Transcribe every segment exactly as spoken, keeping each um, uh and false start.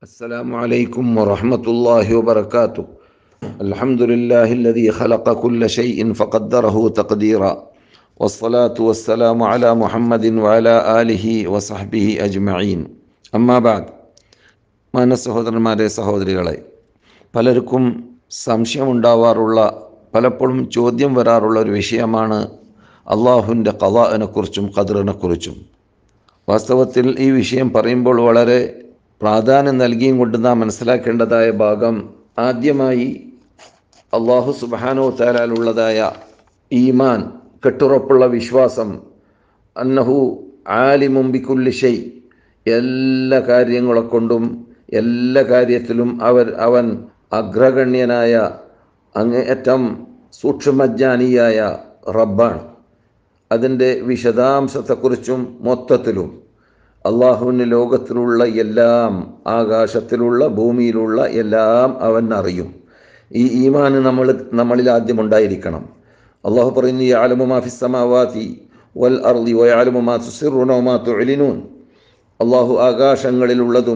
السلام عليكم ورحمة الله وبركاته. الحمد لله الذي خلق كل شيء فقدره تقديرا، والصلاة والسلام على محمد وعلى آله وصحبه أجمعين. أما بعد, മാന്യ സഹോദരന്മാരെ സഹോദരികളെ, പലർക്കും സംശയമുണ്ടാവാറുള്ള, പലപ്പോഴും ചോദ്യം വരാറുള്ള ഒരു വിഷയമാണ് അള്ളാഹുവിൻ്റെ ഖദാഇനെക്കുറിച്ചും ഖദറിനെക്കുറിച്ചും. വാസ്തവത്തിൽ ഈ വിഷയം പറയുമ്പോൾ വളരെ പ്രാധാന്യം നൽകിയും കൊണ്ട് നാം മനസ്സിലാക്കേണ്ടതായ ഭാഗം, ആദ്യമായി അള്ളാഹു സുബ്ഹാനഹു വ തആലയിലുള്ളതായ ഈമാൻ, കെട്ടുറപ്പുള്ള വിശ്വാസം, അന്നഹു ആലിമും ബികുല്ലി ഷൈ, എല്ലാ കാര്യങ്ങളെ കൊണ്ടും എല്ലാ കാര്യത്തിലും അവർ അവൻ അഗ്രഗണ്യനായ അങ്ങേയറ്റം സൂക്ഷ്മജ്ഞാനിയായ റബ്ബാണ്. അതിൻ്റെ വിശദാംശത്തെക്കുറിച്ചും മൊത്തത്തിലും അള്ളാഹുവിന് ലോകത്തിലുള്ള എല്ലാം, ആകാശത്തിലുള്ള ഭൂമിയിലുള്ള എല്ലാം അവൻ അറിയും. ഈ ഈമാൻ നമ്മൾ നമ്മളിൽ ആദ്യം ഉണ്ടായിരിക്കണം. അള്ളാഹു പറയുന്നു, യഅലമു മാ ഫിസ് സമാവാതി വൽ അർളി വയഅലമു മാ തുസിറൂന വമാ തുഅ്ലിനൂൻ. അള്ളാഹു ആകാശങ്ങളിലുള്ളതും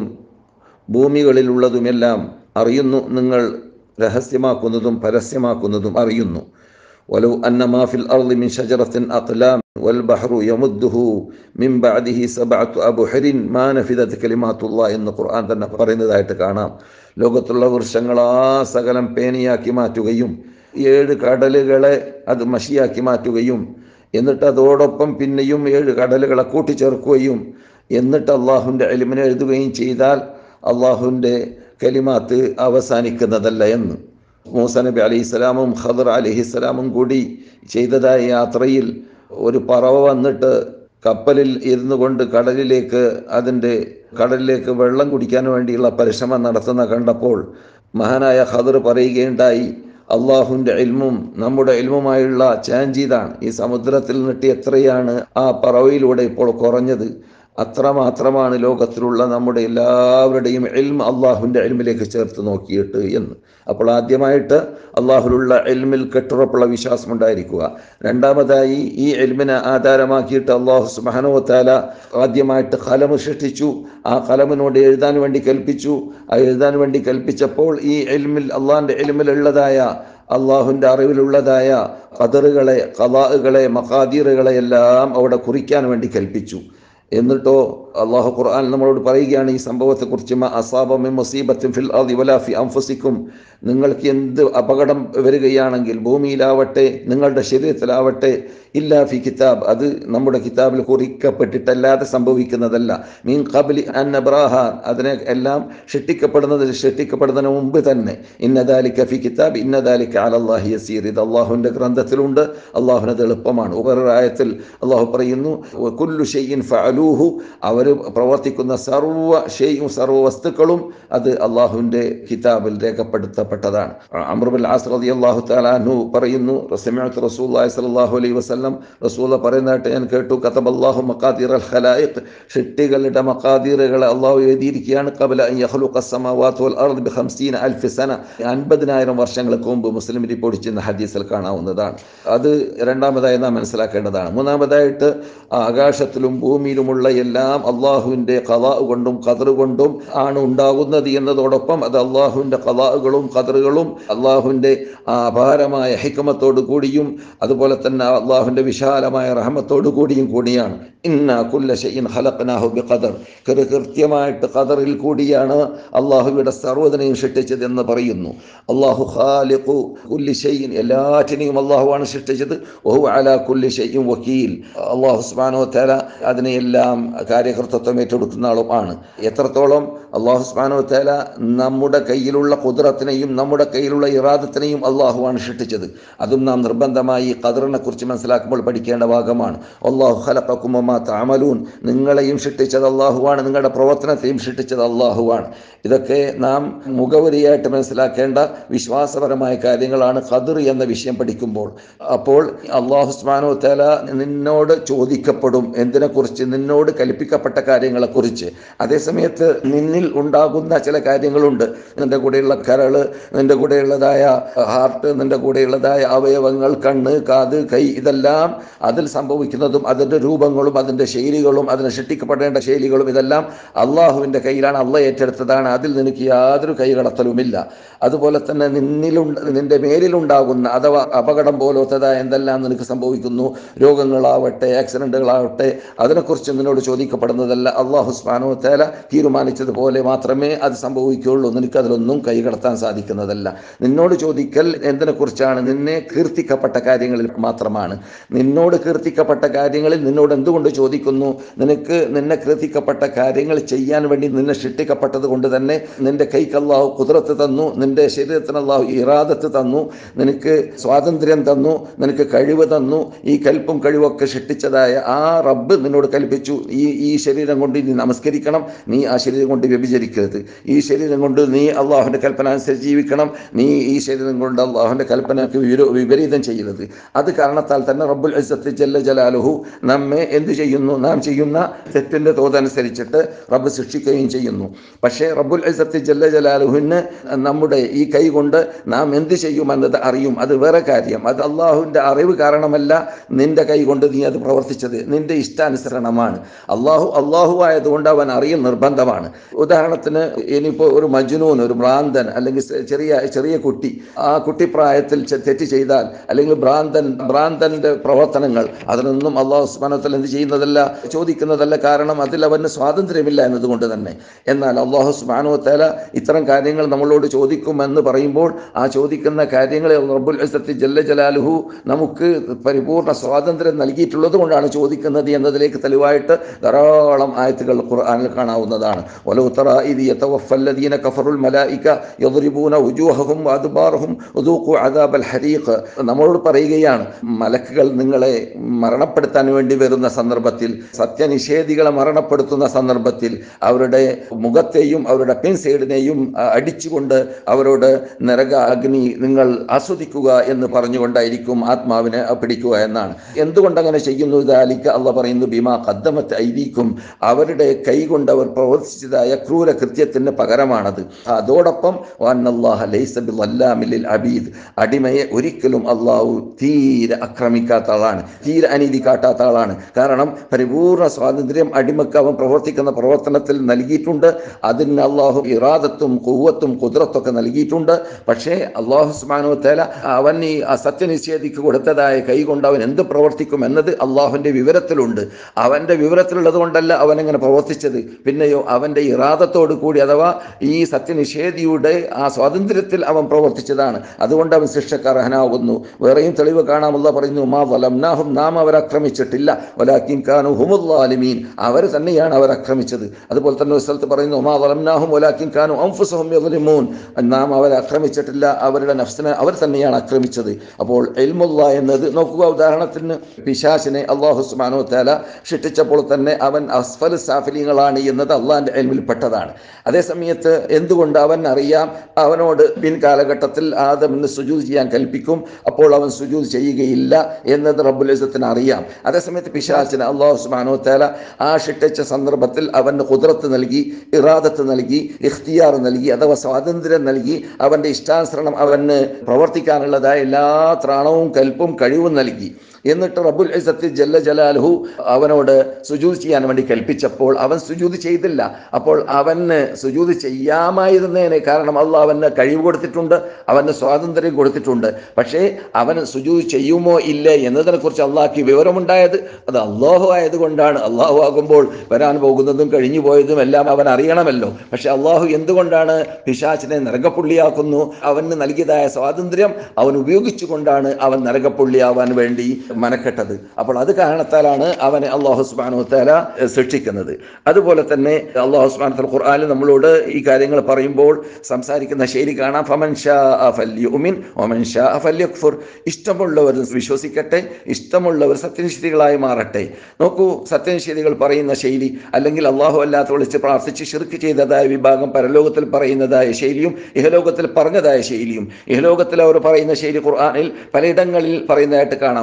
ഭൂമികളിലുള്ളതുമെല്ലാം അറിയുന്നു, നിങ്ങൾ രഹസ്യമാക്കുന്നതും പരസ്യമാക്കുന്നതും അറിയുന്നു. വലൗ അന്ന മാ ഫിൽ അർളി മിൻ ശജറത്തിൻ അഖ്ലാം വൽ ബഹ്റു യമുദ്ദുഹു മിൻ ബഅദിഹി സബഅതു അബ്ഹുരിൻ മാ നഫിദത് കലിമാത്തുല്ലാഹ് എന്ന് ഖുർആൻ തന്നെ പറയുന്നതായിട്ട് കാണാം. ലോകത്തുള്ള വൃക്ഷങ്ങൾ ആ സകലം പേനയാക്കി മാറ്റുകയും ഏഴ് കടലുകളെ അത് മഷിയാക്കി മാറ്റുകയും എന്നിട്ട് അതോടൊപ്പം പിന്നെയും ഏഴ് കടലുകളെ കൂട്ടിച്ചേർക്കുകയും എന്നിട്ട് അള്ളാഹുവിൻ്റെ ഇൽമിനെ എഴുതുകയും ചെയ്താൽ അള്ളാഹുവിൻ്റെ കലിമാത്ത് അവസാനിക്കുന്നതല്ല എന്ന്. മൂസ നബി അലൈഹിസ്സലാമും ഖദർ അലൈഹിസ്സലാമും കൂടി ചെയ്തതായ യാത്രയിൽ ഒരു പറവ വന്നിട്ട് കപ്പലിൽ ഇരുന്നു കൊണ്ട് കടലിലേക്ക് അതിൻ്റെ കടലിലേക്ക് വെള്ളം കുടിക്കാൻ വേണ്ടിയുള്ള പരിശ്രമം നടത്തുന്ന കണ്ടപ്പോൾ മഹാനായ ഖദർ പറയുകയുണ്ടായി, അള്ളാഹുവിൻ്റെ ഇൽമും നമ്മുടെ ഇൽമുമായുള്ള ചാഞ്ചീതാണ്. ഈ സമുദ്രത്തിൽ നിന്നിട്ട് എത്രയാണ് ആ പറവയിലൂടെ ഇപ്പോൾ കുറഞ്ഞത്, അത്രമാത്രമാണ് ലോകത്തിലുള്ള നമ്മുടെ എല്ലാവരുടെയും ഇൽമ് അള്ളാഹുവിൻ്റെ ഇൽമിലേക്ക് ചേർത്ത് നോക്കിയിട്ട് എന്ന്. അപ്പോൾ ആദ്യമായിട്ട് അള്ളാഹുലുള്ള ഇൽമിൽ കെട്ടുറപ്പുള്ള വിശ്വാസം ഉണ്ടായിരിക്കുക. രണ്ടാമതായി ഈ ഇൽമിനെ ആധാരമാക്കിയിട്ട് അള്ളാഹു സുബ്ഹാനഹു വ തആല ആദ്യമായിട്ട് ഖലം സൃഷ്ടിച്ചു. ആ ഖലമിനോട് എഴുതാൻ വേണ്ടി കൽപ്പിച്ചു. ആ എഴുതാൻ വേണ്ടി കൽപ്പിച്ചപ്പോൾ ഈ ഇൽമിൽ, അള്ളാഹിൻ്റെ ഇൽമിലുള്ളതായ, അള്ളാഹുവിൻ്റെ അറിവിലുള്ളതായ ഖദറുകളെ, ഖദാഇകളെ, മഖാദീറുകളെ എല്ലാം അവിടെ കുറിക്കാൻ വേണ്ടി കൽപ്പിച്ചു. എന്നിട്ടോ അള്ളാഹു ഖുർആൻ നമ്മളോട് പറയുകയാണ് ഈ സംഭവത്തെക്കുറിച്ച്, മാ അസാബ മിൻ മുസീബത്തിൻ ഫിൽ അർളി വലാ ഫി അൻഫുസിക്കും, നിങ്ങൾക്ക് എന്ത് അപകടം വരികയാണെങ്കിൽ ഭൂമിയിലാവട്ടെ നിങ്ങളുടെ ശരീരത്തിലാവട്ടെ, ഇല്ലാ ഫി കിതാബ്, അത് നമ്മുടെ കിതാബിൽ കുറിക്കപ്പെട്ടിട്ടല്ലാതെ സംഭവിക്കുന്നതല്ല. മീൻ ഖബ്ലി അൻ നബ്റാഹ, അതിനെ എല്ലാം സൃഷ്ടിക്കപ്പെടുന്നത് സൃഷ്ടിക്കപ്പെടുന്നതിന് മുമ്പ് തന്നെ. ഇന്ന ദാലിക ഫി കിതാബ് ഇന്ന ദാലിക അലല്ലാഹി യസീർ, ഇത് അള്ളാഹുവിൻ്റെ ഗ്രന്ഥത്തിലുണ്ട്, അള്ളാഹുവിനത് എളുപ്പമാണ്. ഉപരായത്തിൽ അള്ളാഹു പറയുന്നു, കുല്ലു ഷൈഇൻ ഫഅലൂഹു, അവർ പ്രവർത്തിക്കുന്ന സർവ്വ ഷൈഉം സർവ്വ വസ്തുക്കളും അത് അള്ളാഹുവിൻ്റെ കിതാബിൽ രേഖപ്പെടുത്തപ്പെട്ടതാണ്. അംർ ബിൻ ആസ് റളിയല്ലാഹു തആല അൻഹു പറയുന്നു, സമിഅതു റസൂലുള്ളാഹി സ്വല്ലല്ലാഹു അലൈഹി വസല്ലം, റസൂൽ പറയുന്നതായിട്ട് ഞാൻ കേട്ടു, കതബല്ലാഹു മഖാദിറൽ ഖലായിഖ്, സൃഷ്ടികളുടെ മഖാദീറുകളെ അള്ളാഹു എഴുതിയിരിക്കുകയാണ്. ഖബല അൻ യഖ്ലുഖ അസ്സമാവാതി വൽ അർദ് ബി ഖംസീന അൽഫ് സന, അൻപതിനായിരം വർഷങ്ങൾക്ക് മുമ്പ് മുസ്ലിം റിപ്പോർട്ട് ചെയ്യുന്ന ഹദീസിൽ കാണാവുന്നതാണ്. അത് രണ്ടാമതായി നാം മനസ്സിലാക്കേണ്ടതാണ്. മൂന്നാമതായിട്ട് ആകാശത്തിലും ഭൂമിയിലുമുള്ള എല്ലാം അള്ളാഹുവിൻ്റെ ഖദാ കൊണ്ടും ഖദർ കൊണ്ടും ആണ് ഉണ്ടാകുന്നത് എന്നതോടൊപ്പം അത് അള്ളാഹുവിൻ്റെ ഖദാകളും ഖദറുകളും അള്ളാഹുവിൻ്റെ അപാരമായ ഹിക്മത്തോടു കൂടിയും അതുപോലെ തന്നെ അള്ളാഹുവിൻ്റെ വിശാലമായ റഹ്മത്തോടു കൂടിയും കൂടിയാണ്. ഇന്നാ കുല്ല ഷൈഇൻ ഖലഖ്നാഹു ബിഖദർ, കൃത്യമായിട്ട് ഖദറിൽ കൂടിയാണ് അള്ളാഹുവിടെ സർവ്വതിനെയും സൃഷ്ടിച്ചത് എന്ന് പറയുന്നു. അള്ളാഹു ഖാലിഖു കുല്ലി ഷൈഇൻ, എല്ലാറ്റിനെയും അള്ളാഹുവാണ് സൃഷ്ടിച്ചത്. വഹുവ അലാ കുല്ലി ഷൈഇൻ വക്കീൽ, അള്ളാഹു സുബ്ഹാനഹു വ തആല അതിനെയെല്ലാം കാര്യകർത്തത്വം ഏറ്റെടുക്കുന്ന ആളും ആണ്. എത്രത്തോളം അള്ളാഹു സുബ്ഹാനഹു വ തആല നമ്മുടെ കയ്യിലുള്ള ഖുദ്റത്തിനെയും നമ്മുടെ കയ്യിലുള്ള ഇറാദത്തിനെയും അള്ളാഹുവാണ് സൃഷ്ടിച്ചത്. അതും നാം നിർബന്ധമായി ഖദറിനെ കുറിച്ച് മനസ്സിലാക്കുമ്പോൾ പഠിക്കേണ്ട ഭാഗമാണ്. അല്ലാഹു ഖലഖകും വമാ തഅമലൂൻ, നിങ്ങളെയും സൃഷ്ടിച്ചത് അള്ളാഹുവാണ്, നിങ്ങളുടെ പ്രവർത്തനത്തെയും സൃഷ്ടിച്ചത് അള്ളാഹുവാണ്. ഇതൊക്കെ നാം മുഖവരിയായിട്ട് മനസ്സിലാക്കേണ്ട വിശ്വാസപരമായ കാര്യങ്ങളാണ് ഖദർ എന്ന വിഷയം പഠിക്കുമ്പോൾ. അപ്പോൾ അള്ളാഹു സുബ്ഹാനഹു വ തആല നിന്നോട് ചോദിക്കപ്പെടും എന്തിനെക്കുറിച്ച്, നിന്നോട് കൽപ്പിക്കപ്പെട്ട കാര്യങ്ങളെക്കുറിച്ച്. അതേസമയത്ത് നിന്നിൽ നിന്നിൽ ഉണ്ടാകുന്ന ചില കാര്യങ്ങളുണ്ട്. നിൻ്റെ കൂടെയുള്ള കരള്, നിൻ്റെ കൂടെയുള്ളതായ ഹാർട്ട്, നിൻ്റെ കൂടെയുള്ളതായ അവയവങ്ങൾ, കണ്ണ്, കാത്, കൈ, ഇതെല്ലാം അതിൽ സംഭവിക്കുന്നതും അതിൻ്റെ രൂപങ്ങളും അതിൻ്റെ ശൈലികളും അതിന് സൃഷ്ടിക്കപ്പെടേണ്ട ശൈലികളും ഇതെല്ലാം അള്ളാഹുവിൻ്റെ കയ്യിലാണ്. അള്ളാഹ് ഏറ്റെടുത്തതാണ്. അതിൽ നിനക്ക് യാതൊരു കൈകടത്തലുമില്ല. അതുപോലെ തന്നെ നിന്നിലുണ്ട് നിൻ്റെ മേലിലുണ്ടാകുന്ന അഥവാ അപകടം പോലത്തതായ എന്തെല്ലാം നിനക്ക് സംഭവിക്കുന്നു, രോഗങ്ങളാവട്ടെ, ആക്സിഡൻറ്റുകളാവട്ടെ, അതിനെക്കുറിച്ച് നിന്നോട് ചോദിക്കപ്പെടുന്നതല്ല. അള്ളാഹു സുബ്ഹാനഹു വ തആല തീരുമാനിച്ചതുപോലെ മാത്രമേ അത് സംഭവിക്കുകയുള്ളൂ. നിനക്കതിലൊന്നും കൈകടത്താൻ സാധിക്കുന്നതല്ല. നിന്നോട് ചോദിക്കൽ എന്തിനെക്കുറിച്ചാണ്? നിന്നെ കീർത്തിക്കപ്പെട്ട കാര്യങ്ങളിൽ മാത്രമാണ്. നിന്നോട് കീർത്തിക്കപ്പെട്ട കാര്യങ്ങളിൽ നിന്നോട് എന്തുകൊണ്ട് ചോദിക്കുന്നു? നിനക്ക് നിന്നെ കീർത്തിക്കപ്പെട്ട കാര്യങ്ങൾ ചെയ്യാൻ വേണ്ടി നിന്നെ സൃഷ്ടിക്കപ്പെട്ടത് കൊണ്ട് തന്നെ നിന്റെ കൈക്ക് അല്ലാഹു ഖുദ്റത്ത് തന്നു, നിന്റെ ശരീരത്തിന് അല്ലാഹു ഇറാദത്ത് തന്നു, നിനക്ക് സ്വാതന്ത്ര്യം തന്നു, നിനക്ക് കഴിവ് തന്നു. ഈ കൽപ്പും കഴിവൊക്കെ സൃഷ്ടിച്ചതായ ആ റബ്ബ് നിന്നോട് കൽപ്പിച്ചു, ഈ ഈ ശരീരം കൊണ്ട് നീ നമസ്കരിക്കണം, നീ ആ ശരീരം കൊണ്ട് വ്യഭിചരിക്കരുത്, ഈ ശരീരം കൊണ്ട് നീ അള്ളാഹുവിൻ്റെ കൽപ്പന അനുസരിച്ച് ജീവിക്കണം, നീ ഈ ശരീരം കൊണ്ട് അള്ളാഹുവിൻ്റെ കൽപ്പനയ്ക്ക് വിപരീതം ചെയ്യരുത്. അത് കാരണത്താൽ തന്നെ റബ്ബുൽ ഇസ്സത്തി ജല്ല ജലാലുഹു നമ്മെ എന്ത് ചെയ്യുന്നു? നാം ചെയ്യുന്ന തെറ്റിൻ്റെ തോതനുസരിച്ചിട്ട് റബ്ബ് ശിക്ഷിക്കുകയും ചെയ്യുന്നു. പക്ഷേ റബ്ബുൽ ഇസ്സത്തി ജല്ല ജലാലുഹുവിന് നമ്മുടെ ഈ കൈ കൊണ്ട് നാം എന്ത് ചെയ്യുമെന്നത് അറിയും. അത് വേറെ കാര്യം. അത് അള്ളാഹുവിൻ്റെ അറിവ് കാരണമല്ല നിന്റെ കൈ കൊണ്ട് നീ അത് പ്രവർത്തിച്ചത്, നിന്റെ ഇഷ്ടാനുസരണമാണ്. അള്ളാഹു അള്ളാഹു ആയതുകൊണ്ട് അവൻ അറിയൽ നിർബന്ധമാണ്. ഉദാഹരണത്തിന് ഇനിയിപ്പോൾ ഒരു മജ്നൂൻ, ഒരു ഭ്രാന്തൻ, അല്ലെങ്കിൽ ചെറിയ ചെറിയ കുട്ടി, ആ കുട്ടി പ്രായത്തിൽ തെറ്റ് ചെയ്താൽ, അല്ലെങ്കിൽ ഭ്രാന്തൻ ഭ്രാന്തൻ്റെ പ്രവർത്തനങ്ങൾ, അതിനൊന്നും അള്ളാഹു സുബ്ഹാനഹു വ തആല എന്ത് ചെയ്യുന്നതല്ല, ചോദിക്കുന്നതല്ല. കാരണം അതിൽ അവന് സ്വാതന്ത്ര്യമില്ല എന്നതുകൊണ്ട് തന്നെ. എന്നാൽ അള്ളാഹു സുബ്ഹാനഹു വ തആല ഇത്തരം കാര്യങ്ങൾ നമ്മളോട് ചോദിക്കുമെന്ന് പറയുമ്പോൾ ആ ചോദിക്കുന്ന കാര്യങ്ങളിൽ റബ്ബുൽ ഇസ്സത്തി ജല്ല ജലാലുഹു നമുക്ക് പരിപൂർണ്ണ സ്വാതന്ത്ര്യം നൽകിയിട്ടുള്ളത് കൊണ്ടാണ് ചോദിക്കുന്നത് എന്നതിലേക്ക് തെളിവായിട്ട് ധാരാളം ആയത്തുകൾ ഖുർആനിൽ കാണാവുന്നതാണ്. വലൗ തറാ ഇദ് യതവഫല്ലദീന കഫറുൽ മലായിക യദ്രിബൂന വുജൂഹഹും വഅദ്ബാറഹും വദൂഖു അദാബൽ ഹരീഖ്. നമ്മളോട് പറയുകയാണ്, മലക്കുകൾ നിങ്ങളെ മരണപ്പെടുത്താൻ വേണ്ടി വരുന്ന സന്ദർഭത്തിൽ, സത്യനിഷേധികളെ മരണപ്പെടുത്തുന്ന സന്ദർഭത്തിൽ അവരുടെ മുഖത്തെയും അവരുടെ പിൻ സൈഡിനെയും അടിച്ചുകൊണ്ട് അവരോട് നരക അഗ്നി നിങ്ങൾ ആസ്വദിക്കുക എന്ന് പറഞ്ഞുകൊണ്ടായിരിക്കും ആത്മാവിനെ പിടിക്കുക എന്നാണ്. എന്തുകൊണ്ടങ്ങനെ ചെയ്യുന്നു? ദാലിക അള്ളാഹ് പറയുന്നു, ബിമാ ഖദ്ദമത് ഐദീകും, അവരുടെ കൈ കൊണ്ട് അവർ പ്രവർത്തിച്ചതായ ക്രൂര കൃത്യത്തിന് പകരമാണത്. അതോടൊപ്പം വഅന്നല്ലാഹ ലൈസ ബിളല്ലാമിൽ ലിൽ അബീദ്, അടിമയെ ഒരിക്കലും അള്ളാഹു തീരെ ആക്രമിക്കാത്ത ആളാണ്, തീരെ അനീതി കാട്ടാത്ത ആളാണ്. കാരണം പരിപൂർണ്ണ സ്വാതന്ത്ര്യം അടിമക്ക് അവൻ പ്രവർത്തിക്കുന്ന പ്രവർത്തനത്തിൽ നൽകിയിട്ടുണ്ട്. അതിന് അള്ളാഹു ഇറാദത്തും ഖുവ്വത്തും ഖുദ്റത്തൊക്കെ നൽകിയിട്ടുണ്ട്. പക്ഷേ അള്ളാഹു സുബ്ഹാനഹു വ തആല അവൻ ഈ സത്യനിഷേധിക്ക് കൊടുത്തതായ കൈ കൊണ്ട് അവൻ എന്ത് പ്രവർത്തിക്കും എന്നത് അള്ളാഹുവിൻ്റെ വിവരത്തിലുണ്ട്. അവൻ്റെ വിവരത്തിലുള്ളത് കൊണ്ടല്ല അവൻ എങ്ങനെ പ്രവർത്തിച്ചത്, പിന്നെയോ അവൻ്റെ ഇറാദത്തോടു കൂടി, അഥവാ ഈ സത്യനിഷേധിയുടെ ആ സ്വാതന്ത്ര്യത്തിൽ അവൻ പ്രവർത്തിച്ചതാണ്. അതുകൊണ്ട് അവൻ ശിക്ഷക്ക് അർഹനാകുന്നു. വേറെയും തെളിവ് കാണാം. അല്ലാഹ് പറയുന്നു, മാ വലംനാഹും, നാം അവർ ആക്രമിച്ചിട്ടില്ല, വലാകിൻ കാനൂ ഹുമുൽ ളാലിമീൻ, അവർ തന്നെയാണ് അവർ ആക്രമിച്ചത്. അതുപോലെ തന്നെ ഒരു സ്ഥലത്ത് പറയുന്നു, മാ വലംനാഹും വലാകിൻ കാനൂ അൻഫുസഹും യദ്ലിമൂൻ, നാം അവരെ ആക്രമിച്ചിട്ടില്ല, അവരുടെ നഫ്സിനെ അവർ തന്നെയാണ് ആക്രമിച്ചത്. അപ്പോൾ ഇൽമുല്ലാ എന്നത് നോക്കുക. ഉദാഹരണത്തിന് പിശാചിനെ അല്ലാഹു സുബ്ഹാനഹു വ തആല സൃഷ്ടിച്ചപ്പോൾ തന്നെ അവൻ അസ്ഫൽ സാഫിലീങ്ങളാണ് എന്നത് അള്ളാഹിൻ്റെ ഇൽമിൽപ്പെട്ടതാണ്. അതേസമയത്ത് എന്തുകൊണ്ട് അവൻ അറിയാം, അവനോട് പിൻ കാലഘട്ടത്തിൽ ആദമിന് സുജൂദ് ചെയ്യാൻ കൽപ്പിക്കും, അപ്പോൾ അവൻ സുജൂദ് ചെയ്യുകയില്ല എന്നത് റബ്ബുൽ ഇസ്സത്തിന് അറിയാം. അതേസമയത്ത് പിശാചിന് അല്ലാഹു സുബ്ഹാനഹു വ തആല ആ സൃഷ്ടിച്ച സന്ദർഭത്തിൽ അവന് ഖുദ്റത്ത് നൽകി, ഇറാദത്ത് നൽകി, ഇഖ്തിയാർ നൽകി, അഥവാ സ്വാതന്ത്ര്യം നൽകി, അവൻ്റെ ഇഷ്ടാനുസരണം അവന് പ്രവർത്തിക്കാനുള്ളതായ എല്ലാ ത്രാണവും കൽപ്പും കഴിവും നൽകി. എന്നിട്ട് റബ്ബുൽ ഇസ്സത്തി ജല്ല ജലാലുഹു അവനോട് സുജൂദ് ചെയ്യാൻ വേണ്ടി കൽപ്പിച്ചപ്പോൾ അവൻ സുജൂദ് ചെയ്തില്ല. അപ്പോൾ അവന് സുജൂദ് ചെയ്യാമായിരുന്നേനെ, കാരണം അള്ളാഹ് അവന് കഴിവ് കൊടുത്തിട്ടുണ്ട്, അവന് സ്വാതന്ത്ര്യം കൊടുത്തിട്ടുണ്ട്. പക്ഷേ അവൻ സുജൂദ് ചെയ്യുമോ ഇല്ലേ എന്നതിനെക്കുറിച്ച് അള്ളാഹ്ക്ക് വിവരമുണ്ടായത് അത് അള്ളാഹു ആയതുകൊണ്ടാണ്. അള്ളാഹു ആകുമ്പോൾ വരാൻ പോകുന്നതും കഴിഞ്ഞു പോയതും എല്ലാം അവൻ അറിയണമല്ലോ. പക്ഷെ അള്ളാഹു എന്തുകൊണ്ടാണ് പിശാചിനെ നരകപ്പുള്ളിയാക്കുന്നു? അവന് നൽകിയതായ സ്വാതന്ത്ര്യം അവൻ ഉപയോഗിച്ചുകൊണ്ടാണ് അവൻ നരകപ്പുള്ളിയാവാൻ വേണ്ടി മനക്കെട്ടത്. അപ്പോൾ അത് കാരണത്താലാണ് അവനെ അല്ലാഹു സുബ്ഹാനഹു വ തആല ശിക്ഷിക്കുന്നത്. അതുപോലെ തന്നെ അല്ലാഹു സുബ്ഹാനഹു വ തആല ഖുർആനിൽ നമ്മളോട് ഈ കാര്യങ്ങൾ പറയുമ്പോൾ സംസാരിക്കുന്ന ശൈലി കാണാം. ഫമൻ ശാഅ ഫല്യുമിൻ വമൻ ശാഅ ഫല്യക്ഫുർ, ഇഷ്ടമുള്ളവർ വിശ്വസിക്കട്ടെ, ഇഷ്ടമുള്ളവർ സത്യനിഷേധികളായി മാറട്ടെ. നോക്കൂ, സത്യനിഷേധികൾ പറയുന്ന ശൈലി, അല്ലെങ്കിൽ അല്ലാഹു അല്ലാത്ത വിളിച്ച് പ്രാർത്ഥിച്ച് ശിർക്ക് ചെയ്തതായ വിഭാഗം പരലോകത്തിൽ പറയുന്നതായ ശൈലിയും ഇഹലോകത്തിൽ പറഞ്ഞതായ ശൈലിയും. ഇഹലോകത്തിൽ അവർ പറയുന്ന ശൈലി ഖുർആനിൽ പലയിടങ്ങളിൽ പറയുന്നതായിട്ട് കാണാം. വഖാല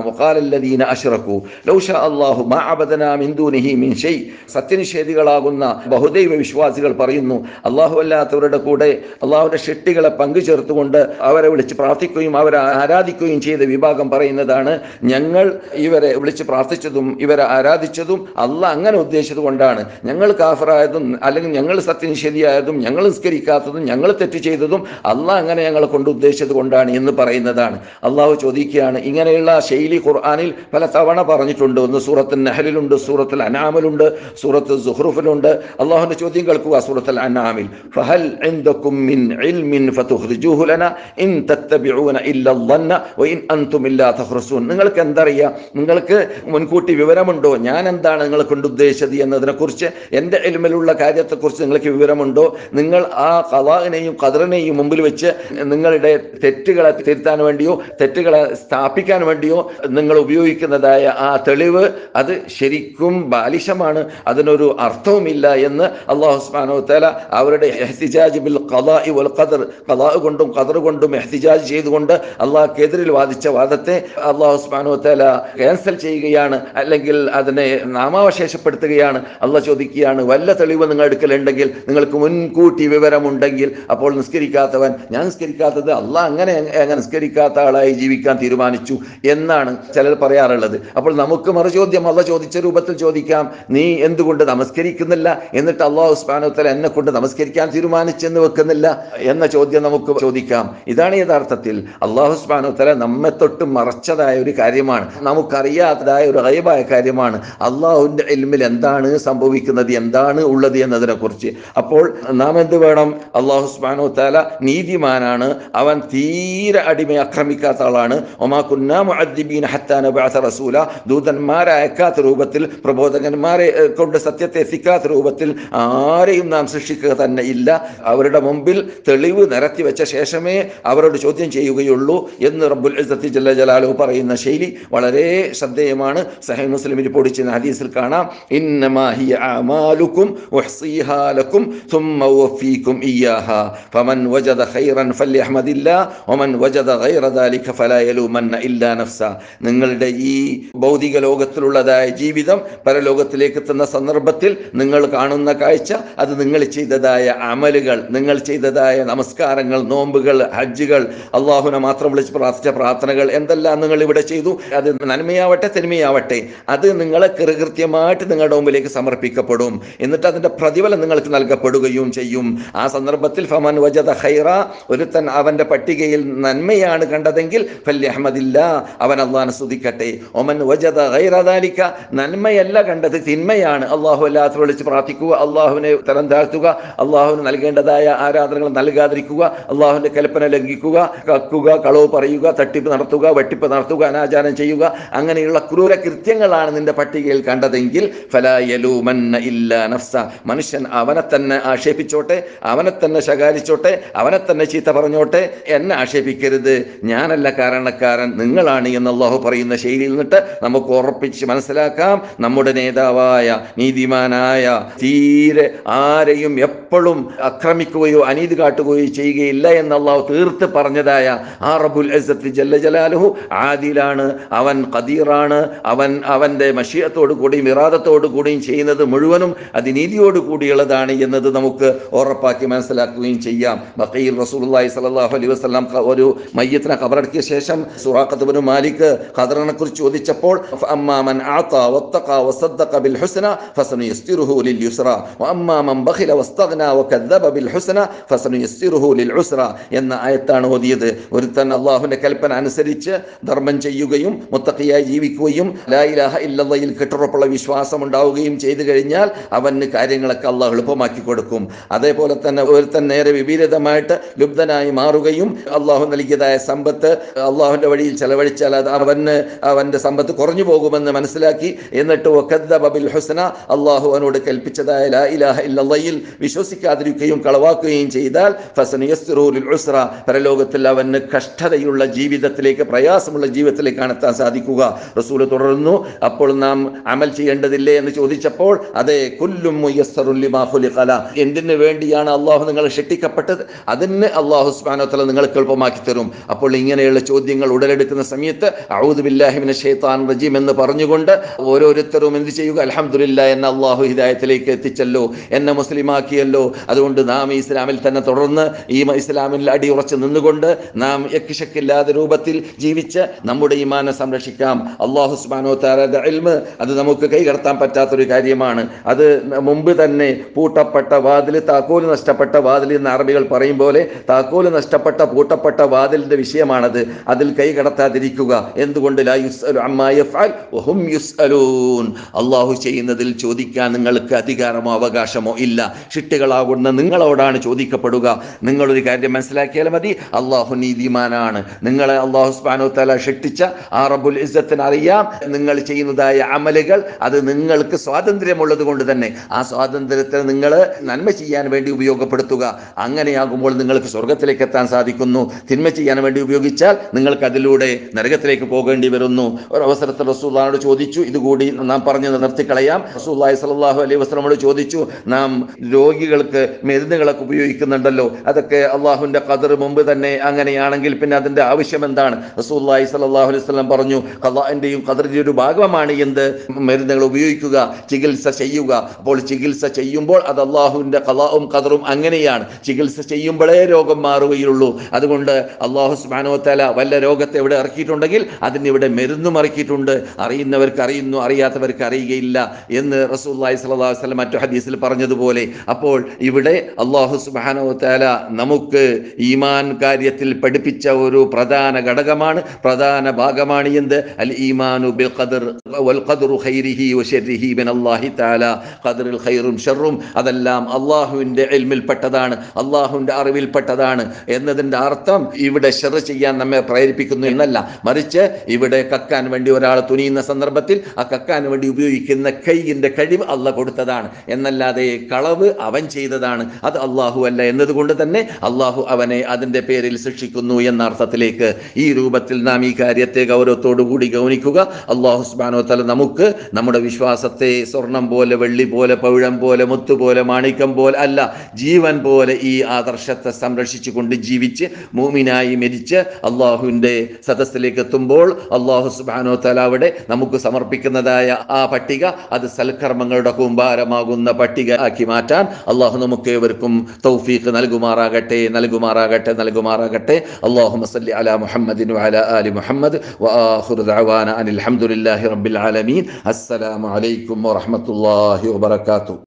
അലല്ലദീന അശ്റകൂ ലൗ ശാ അല്ലാഹു മാ അബദനാ മിൻ ദൂനിഹി മിൻ ഷൈ. സത്യനിഷേധികളാകുന്ന ബഹുദൈവ വിശ്വാസികൾ പറയുന്നു, അല്ലാഹു അല്ലാത്തവരുടെ കൂടെ അല്ലാഹുവിന്റെ ഷിട്ടികളെ പങ്കു ചേർത്തുകൊണ്ട് അവരെ വിളിച്ച് പ്രാർത്ഥിക്കുകയും അവരെ ആരാധിക്കുകയും ചെയ്ത വിഭാഗം പറയുന്നതാണ്, ഞങ്ങൾ ഇവരെ വിളിച്ച് പ്രാർത്ഥിച്ചതും ഇവരെ ആരാധിച്ചതും അല്ലാഹ് അങ്ങനെ ഉദ്ദേശിച്ചത് കൊണ്ടാണ്. ഞങ്ങൾ കാഫറായതും അല്ലെങ്കിൽ ഞങ്ങൾ സത്യനിഷേധിയായതും ഞങ്ങൾ നിസ്കരിക്കാത്തതും ഞങ്ങൾ തെറ്റ് ചെയ്തതും അല്ലാഹ് അങ്ങനെ ഞങ്ങളെ കൊണ്ട് ഉദ്ദേശിച്ചത് കൊണ്ടാണ് എന്ന് പറയുന്നതാണ്. അള്ളാഹു ചോദിക്കുകയാണ്, ഇങ്ങനെയുള്ള ശൈലി ഖുർആനിൽ പല തവണ പറഞ്ഞിട്ടുണ്ട്. ഒന്ന് സൂറത്തുൽ നഹ്ലിലുണ്ട്, സൂറത്തുൽ അനാമിലുണ്ട്, സൂറത്തുൽ സുഖ്റുഫിലുണ്ട്. അള്ളാഹുവിന്റെ ചോദ്യം കേൾക്കുക സൂറത്തുൽ അനാമിൽ, ഫഹൽ ഇൻദകും മിൻ ഇൽമിൻ ഫതുഖ്രിജൂഹു ലനാ ഇൻ തത്തബിഊന ഇല്ല ളന്ന വഇൻ അൻതും ഇല്ലാ തഖ്റുസൂൻ. നിങ്ങൾക്ക് എന്തറിയാം? നിങ്ങൾക്ക് മുൻകൂട്ടി വിവരമുണ്ടോ ഞാൻ എന്താണ് നിങ്ങളെ കൊണ്ട് ഉദ്ദേശിച്ചത് എന്നതിനെക്കുറിച്ച്? എൻ്റെ ഇൽമിലുള്ള കാര്യത്തെക്കുറിച്ച് നിങ്ങൾക്ക് വിവരമുണ്ടോ? നിങ്ങൾ ആ ഖളാഇനെയും ഖദറിനെയും മുമ്പിൽ വെച്ച് നിങ്ങളുടെ തെറ്റുകളെ തിരുത്താൻ വേണ്ടിയോ തെറ്റുകളെ സ്ഥാപിക്കാൻ വേണ്ടിയോ നിങ്ങൾ ഉപയോഗിക്കുന്നതായ ആ തെളിവ് അത് ശരിക്കും ബാലിശമാണ്, അതിനൊരു അർത്ഥവുമില്ല എന്ന് അല്ലാഹു സുബ്ഹാനഹു വ തആല അവരുടെ ഇഹ്തിജാജ് ബിൽ ഖളാഇ വൽ ഖദർ, ഖളാ കൊണ്ടും ഖദർ കൊണ്ടും ഇഹ്തിജാജ് ചെയ്തുകൊണ്ട് അള്ളാഹ്ക്കെതിരിൽ വാദിച്ച വാദത്തെ അല്ലാഹു സുബ്ഹാനഹു വ തആല ക്യാൻസൽ ചെയ്യുകയാണ്, അല്ലെങ്കിൽ അതിനെ നാമാവശേഷപ്പെടുത്തുകയാണ്. അള്ളാഹ് ചോദിക്കുകയാണ്, വല്ല തെളിവ് നിങ്ങൾ എടുക്കലുണ്ടെങ്കിൽ, നിങ്ങൾക്ക് മുൻകൂട്ടി വിവരമുണ്ടെങ്കിൽ, അപ്പോൾ നിസ്കരിക്കാത്തവൻ ഞാൻ നിസ്കരിക്കാത്തത് അള്ളാഹ് അങ്ങനെ അങ്ങനെ നിസ്കരിക്കാത്ത ആളായി ജീവിക്കാൻ തീരുമാനിച്ചു എന്നാണ് ചിലർ പറയാറുള്ളത്. അപ്പോൾ നമുക്ക് മറുചോദ്യം അള്ളാഹ് ചോദിച്ച രൂപത്തിൽ ചോദിക്കാം, നീ എന്തുകൊണ്ട് നമസ്കരിക്കുന്നില്ല? എന്നിട്ട് അല്ലാഹു സുബ്ഹാനഹു വ തആല എന്നെ കൊണ്ട് നമസ്കരിക്കാൻ തീരുമാനിച്ചെന്ന് വെക്കുന്നില്ല എന്ന ചോദ്യം നമുക്ക് ചോദിക്കാം. ഇതാണ് യഥാർത്ഥത്തിൽ അല്ലാഹു സുബ്ഹാനഹു വ തആല നമ്മെ തൊട്ട് മറച്ചതായ ഒരു കാര്യമാണ്, നമുക്കറിയാത്തതായ ഒരു ഗൈബായ കാര്യമാണ്. അള്ളാഹുവിന്റെ ഇൽമിൽ എന്താണ് സംഭവിക്കുന്നത്, എന്താണ് ഉള്ളത് എന്നതിനെ കുറിച്ച്. അപ്പോൾ നാം എന്ത് വേണം? അല്ലാഹു സുബ്ഹാനഹു വ തആല നീതിമാനാണ്, അവൻ തീരെ അടിമയെ ആക്രമിക്കാത്ത ആളാണ്. ഒമാ കുന്നാ മുഅദ്ദിബീന ഹത്താ നബഅസ റസൂല, ദൂതന്മാരെ അയക്കാത്ത രൂപത്തിൽ പ്രബോധകന്മാരെ കൊണ്ട് സത്യത്തെ എത്തിക്കാത്ത രൂപത്തിൽ ആരെയും നാം സൃഷ്ടിക്കുക തന്നെ ഇല്ല. അവരുടെ മുമ്പിൽ തെളിവ് നിരത്തി വെച്ച ശേഷമേ അവരോട് ചോദ്യം ചെയ്യുകയുള്ളൂ എന്ന് റബ്ബുൽ ഇസ്സത്തി ജല്ല ജലാലുഹു പറയുന്ന ശൈലി വളരെ ശ്രദ്ധേയമാണ്. സഹീഹ് മുസ്ലിമിൽ റിപ്പോർട്ട് ചെയ്യുന്ന ഹദീസിൽ കാണാം, ഇന്നമാ ഹിയ അമാലുക്കും ഉഹ്സിഹാ ലക്കും സുമ്മ ഉവഫീകും ഇയ്യാഹാ ഫമൻ വജദ ഖൈറൻ ഫല്യഹ്മദില്ലാഹ് വമൻ വജദ ഗൈറ ദാലിക ഫലാ യലൂമന്ന ഇല്ലാ നഫ്സ. നിങ്ങളുടെ ഈ ഭൗതിക ലോകത്തിലുള്ളതായ ജീവിതം പരലോകത്തിലേക്ക് എത്തുന്ന സന്ദർഭത്തിൽ നിങ്ങൾ കാണുന്ന കാഴ്ച, അത് നിങ്ങൾ ചെയ്തതായ അമലുകൾ, നിങ്ങൾ ചെയ്തതായ നമസ്കാരങ്ങൾ, നോമ്പുകൾ, ഹജ്ജുകൾ, അള്ളാഹുവിനെ മാത്രം വിളിച്ച് പ്രാർത്ഥിച്ച പ്രാർത്ഥനകൾ, എന്തെല്ലാം നിങ്ങൾ ഇവിടെ ചെയ്തു, അത് നന്മയാവട്ടെ തിന്മയാവട്ടെ, അത് നിങ്ങളെ കൃത്യമായിട്ട് നിങ്ങളുടെ മുമ്പിലേക്ക് സമർപ്പിക്കപ്പെടും. എന്നിട്ട് അതിന്റെ പ്രതിഫലം നിങ്ങൾക്ക് നൽകപ്പെടുകയും ചെയ്യും. ആ സന്ദർഭത്തിൽ ഫമൻ വജദ ഖൈറ, ഒരുത്തൻ അവന്റെ പട്ടികയിൽ നന്മയാണ് കണ്ടതെങ്കിൽ ഫല്യഹ്മദില്ലാ, അവൻ അള്ളാഹുവിനെ സ്തുതിക്കട്ടെ. ഒമൻ വജദ ഗൈറ ദാലിക, നന്മയല്ല കണ്ടത് തിന്മയാണ്, അള്ളാഹു അല്ലാത്ത വിളിച്ച് പ്രാർത്ഥിക്കുക, അള്ളാഹുവിനെ തരം താഴ്ത്തുക, അള്ളാഹുവിന് നൽകേണ്ടതായ ആരാധനകൾ നൽകാതിരിക്കുക, അള്ളാഹുവിന്റെ കൽപ്പന ലംഘിക്കുക, കക്കുക, കളവ് പറയുക, തട്ടിപ്പ് നടത്തുക, വെട്ടിപ്പ് നടത്തുക, അനാചാരം ചെയ്യുക, അങ്ങനെയുള്ള ക്രൂര കൃത്യങ്ങളാണ് നിന്റെ പട്ടികയിൽ കണ്ടതെങ്കിൽ ഫലാ യലൂമന്ന ഇല്ലാ നഫ്സ, മനുഷ്യൻ അവനെ തന്നെ ആക്ഷേപിച്ചോട്ടെ, അവനെ തന്നെ ശകാരിച്ചോട്ടെ, അവനെ തന്നെ ചീത്ത പറഞ്ഞോട്ടെ, എന്നെ ആക്ഷേപിക്കരുത്, ഞാനല്ല കാരണക്കാരൻ, നിങ്ങളാണ് എന്ന് അള്ളാഹു പറയുന്ന ശൈലിയിൽ നിന്നിട്ട് നമുക്ക് ഉറപ്പിച്ച് മനസ്സിലാക്കാം, നമ്മുടെ നേതാവായ നീതിമാനായ തീരെ ആരെയും എപ്പോഴും ആക്രമിക്കുകയോ അനീതി കാട്ടുകയോ ചെയ്യുകയില്ല എന്ന് അള്ളാഹു തീർത്ത് പറഞ്ഞതായ ആ റബ്ബുൽ ഇസ്സത്തി ജല്ല ജലാലുഹു ആദിലാണ്, അവൻ ഖദീറാണ്, അവൻ അവന്റെ മശിയത്തോടു കൂടിയും ഇറാദത്തോടു കൂടിയും ചെയ്യുന്നത് മുഴുവനും അത് നീതിയോട് കൂടിയുള്ളതാണ് എന്നത് നമുക്ക് ഉറപ്പാക്കി മനസ്സിലാക്കുകയും ചെയ്യാം. ബഖീൽ റസൂലുള്ളാഹി സ്വല്ലല്ലാഹു അലൈഹി വസല്ലം ഒരു മയ്യത്തിനെ ഖബറടക്കിയ ശേഷം സുറാഖത്ത് ഇബ്നു മാലിക് ഖദറിനെ കുറിച്ച് ചോദിച്ചപ്പോൾ, അമ്മാ മൻ അഅതാ വത്തഖ വസദ്ദഖ ബിൽ ഹുസ്ന ഫസനുയസ്സിറുഹു ലിൽ യുസ്റ വഅമ്മാ മൻ ബഖില വസ്തഗ്ന വകദ്ദബ ബിൽ ഹുസ്ന ഫസനുയസ്സിറുഹു ലിൽ ഉസ്റ എന്ന ആയത്താണ് ഓതിയത്. ഒരുത്തൻ അല്ലാഹുവിന്റെ കൽപ്പന അനുസരിച്ച് ധർമ്മം ചെയ്യുകയും മുത്തഖിയായി ജീവിക്കുകയും ലാ ഇലാഹ ഇല്ലല്ലാഹയിൽ കെട്ടുറപ്പുള്ള വിശ്വാസം ഉണ്ടാവുകയും ചെയ്തു കഴിഞ്ഞാൽ അവന് കാര്യങ്ങളൊക്കെ അള്ളാഹു എളുപ്പമാക്കി കൊടുക്കും. അതേപോലെ തന്നെ ഒരുത്തൻ നേരെ വിപരീതമായിട്ട് ലുബ്ധനായി മാറുകയും അള്ളാഹു നൽകിയതായ സമ്പത്ത് അള്ളാഹുവിന്റെ വഴിയിൽ ചെലവഴിച്ചാൽ അത് അവന് അവന്റെ സമ്പത്ത് കുറഞ്ഞു പോകുമെന്ന് മനസ്സിലാക്കി എന്നിട്ട് വകദ്ദബ ബിൽ ഹുസ്ന, അള്ളാഹു അവനോട് കൽപ്പിച്ചതായ ലാ ഇലാഹ ഇല്ലല്ലാഹയിൽ വിശ്വസിക്കാതിരിക്കുകയും കളവാക്കുകയും ചെയ്താൽ ഫസനുയസ്സിറുഹു ലിൽ ഉസ്റ, പരലോകത്തിൽ അവന് കഷ്ടതയുള്ള ജീവിതത്തിലേക്ക്, പ്രയാസമുള്ള ജീവിതത്തിലേക്കാണ് എത്താൻ സാധിക്കുക. റസൂൽ തുടർന്നു, അപ്പോൾ നാം അമൽ ചെയ്യേണ്ടതില്ലേ എന്ന് ചോദിച്ചപ്പോൾ, അതെ, കുല്ലും മുയസ്സറുൻ ലിമാ ഖുലിഖ ലഹ, എന്തിനു വേണ്ടിയാണ് അള്ളാഹു നിങ്ങളെ സൃഷ്ടിക്കപ്പെട്ടത് അതിന് അള്ളാഹു സുബ്ഹാനഹു വ തആല നിങ്ങൾക്ക് എളുപ്പമാക്കി തരും. അപ്പോൾ ഇങ്ങനെയുള്ള ചോദ്യങ്ങൾ ഉടലെടുക്കുന്ന സമയത്ത് അഊദു ബില്ലാഹി മിനശ് ശൈത്താനിർ റജീം എന്ന് പറഞ്ഞുകൊണ്ട് ഓരോരുത്തരും എന്ത് ചെയ്യുക? അൽഹംദുലില്ലാ, എന്നെ അള്ളാഹു ഹിദായത്തിലേക്ക് എത്തിച്ചല്ലോ, എന്നെ മുസ്ലിമാക്കിയല്ലോ. അതുകൊണ്ട് നാം ഈ ഇസ്ലാമിൽ തന്നെ തുടർന്ന് ഈ ഇസ്ലാമിൽ അടിയുറച്ച് നിന്നുകൊണ്ട് നാം യക്കിശക്കില്ലാത്ത രൂപത്തിൽ ജീവിച്ച് നമ്മുടെ ഈമാനെ സംരക്ഷിക്കാം. അള്ളാഹു സുബ്ഹാനഹു വ തആലയുടെ ഇൽമ് അത് നമുക്ക് കൈകടത്താൻ പറ്റാത്തൊരു കാര്യമാണ്. അത് മുമ്പ് തന്നെ പൂട്ടപ്പെട്ട വാതിൽ, താക്കോല് നഷ്ടപ്പെട്ട വാതിൽ എന്ന് അറബികൾ പറയും പോലെ താക്കോല് നഷ്ടപ്പെട്ട പൂട്ടപ്പെട്ട വാതിലിന്റെ വിഷയമാണത്. അതിൽ കൈകടത്താതിരിക്കുക. എന്തുകൊണ്ട്? ലാ യുസ്അലു അമ്മാ യഫ്അൽ വഹും യുസ്അലൂൻ. അള്ളാഹു ചെയ്യുന്നതിൽ ചോദിക്കാൻ നിങ്ങൾക്ക് അധികാരമോ അവകാശമോ ഇല്ല. ശിട്ടികളാകുന്ന നിങ്ങളോടാണ് ചോദിക്കപ്പെടുക. നിങ്ങളൊരു കാര്യം മനസ്സിലാക്കിയാൽ മതി, അള്ളാഹു നീതിമാനാണ്. നിങ്ങളെ അള്ളാഹു സുബ്ഹാനഹു വ തആല ശിക്ഷിച്ച ആ റബ്ബുൽ ഇസ്സത്തിന് അറിയാം നിങ്ങൾ ചെയ്യുന്നതായ അമലുകൾ അത് നിങ്ങൾക്ക് സ്വാതന്ത്ര്യമുള്ളത് കൊണ്ട് തന്നെ ആ സ്വാതന്ത്ര്യത്തെ നിങ്ങൾ നന്മ ചെയ്യാൻ വേണ്ടി ഉപയോഗപ്പെടുത്തുക. അങ്ങനെയാകുമ്പോൾ നിങ്ങൾക്ക് സ്വർഗത്തിലേക്ക് എത്താൻ സാധിക്കുന്നു. തിന്മ ചെയ്യാൻ വേണ്ടി ഉപയോഗിച്ചാൽ നിങ്ങൾക്ക് അതിലൂടെ നരകത്തിലേക്ക് പോകേണ്ടി വരുന്നു. ഒരു അവസരത്തിൽ റസൂലുള്ളാഹിയോട് ചോദിച്ചു, ഇതുകൂടി നാം പറഞ്ഞു നിർത്തിക്കളയാം. റസൂലുള്ളാഹി സ്വല്ലല്ലാഹു അലൈഹി വസല്ലമയോട് ചോദിച്ചു, നാം രോഗികൾക്ക് മരുന്നുകളൊക്കെ ഉപയോഗിക്കുന്നുണ്ടല്ലോ, അതൊക്കെ അള്ളാഹുവിന്റെ ഖദർ മുമ്പ് തന്നെ അങ്ങനെയാണെങ്കിൽ പിന്നെ അതിന്റെ ആവശ്യം എന്താണ്? റസൂലുള്ളാഹി സ്വല്ലല്ലാഹു അലൈഹി വസല്ലം പറഞ്ഞു, ഖദറിന്റെയും ഖദറിന്റെ ഒരു ഭാഗമാണ് എന്ത്? മരുന്നുകൾ ഉപയോഗിക്കുക, ചികിത്സ ചെയ്യുക. അപ്പോൾ ചികിത്സ ചെയ്യുമ്പോൾ അത് അള്ളാഹുവിന്റെ ഖദറും ഖദറും അങ്ങനെയാണ്. ചികിത്സ ചെയ്യുമ്പോഴേ രോഗം മാറുകയുള്ളൂ. അതുകൊണ്ട് അള്ളാഹു സുബ്ഹാനഹു വ തആല വല്ല രോഗത്തെ ഇവിടെ ഇറക്കിയിട്ടുണ്ടെങ്കിൽ അതിനിവിടെ മരുന്നും ഇറക്കിയിട്ടുണ്ട്. അറിയുന്നവർക്ക് അറിയുന്നു, അറിയാത്തവർക്ക് അറിയുകയില്ല എന്ന് റസൂലുള്ളാഹി സ്വല്ലല്ലാഹു അലൈഹി വസല്ലം മറ്റു ഹദീസിൽ പറഞ്ഞതുപോലെ. അപ്പോൾ ഇവിടെ അള്ളാഹു സുബ്ഹാനഹു വ തആല നമുക്ക് ഈമാൻ കാര്യത്തിൽ പഠിപ്പിച്ച ഒരു പ്രധാന ഘടകമാണ്, പ്രധാന ഭാഗമാണ് എന്ത്? അൽ ഈമാനു ബിൽ ഖദർ വൽ ഖദറു ഖൈരിഹി വ ശർരിഹി മിനല്ലാഹി തആല. ഖദറിൽ ഖൈറും ഷർറും അതെല്ലാം അള്ളാഹുവിന്റെ ഇൽമിൽപ്പെട്ടതാണ്, അള്ളാഹുവിന്റെ അറിവിൽപ്പെട്ടതാണ് എന്നതിന്റെ അർത്ഥം ഇവിടെ ഷർ ചെയ്യാൻ നമ്മെ പ്രേരിപ്പിക്കുന്നു എന്നല്ല. മറിച്ച് ഇവിടെ കക്കാൻ വേണ്ടി ഒരാൾ തുനിയുന്ന സന്ദർഭത്തിൽ ആ കക്കാൻ വേണ്ടി ഉപയോഗിക്കുന്ന കൈയിന്റെ കഴിവ് അള്ളാഹ് കൊടുത്തതാണ് എന്നല്ലാതെ കളവ് അവൻ ചെയ്തതാണ്, അത് അള്ളാഹു അല്ല എന്നതുകൊണ്ട് തന്നെ അള്ളാഹു അവനെ അതിന്റെ പേരിൽ ശിക്ഷിക്കുന്നു എന്ന അർത്ഥത്തിലേക്ക് ഈ രൂപത്തിൽ നാം ഈ കാര്യത്തെ ഗൗരവത്തോടു കൂടി ഗൗനിക്കുക. അള്ളാഹു സുബ്ഹാനഹു വ തആല നമുക്ക് നമ്മുടെ വിശ്വാസത്തെ സ്വർണം പോലെ, വെള്ളി പോലെ, പവിഴം പോലെ, മുത്തുപോലെ, മാണിക്യം പോലെ അല്ല, ജീവൻ പോലെ ഈ ആദർശത്തെ സംരക്ഷിച്ചുകൊണ്ട് ജീവിച്ച് മൂമിനായി മരിച്ച് അള്ളാഹുവിന്റെ സദസ്സിലേക്ക് എത്തുമ്പോൾ അള്ളാഹു സുബ്ഹാനഹു വ തആല അവിടെ നമുക്ക് സമർപ്പിക്കുന്നതായ ആ പട്ടിക അത് സൽക്കർമ്മങ്ങളുടെ കൂമ്പാരമാകുന്ന പട്ടിക ആക്കി മാറ്റാൻ അള്ളാഹു നമുക്ക് ഏവർക്കും തൗഫീഖ് നൽകുമാറാകട്ടെ നൽകുമാറാകട്ടെ നൽകുമാറാകട്ടെ. അല്ലാഹുമ്മ സല്ലി അലാ മുഹമ്മദിൻ വഅലാ ആലി മുഹമ്മദ് വആഖിറു ദഅവാന അനിൽ ഹംദുലില്ലാഹി റബ്ബിൽ ആലമീൻ. അസ്സലാമു അലൈക്കും വറഹ്മത്തുള്ളാഹി വബറകാതുഹു.